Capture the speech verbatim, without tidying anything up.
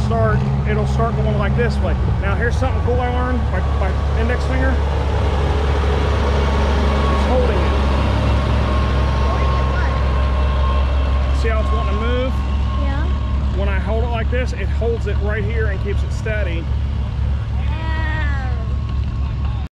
start, it'll start going like this way. Now here's something cool I learned. My, my index finger is holding it. See how it's wanting to move? Yeah. When I hold it like this, it holds it right here and keeps it steady.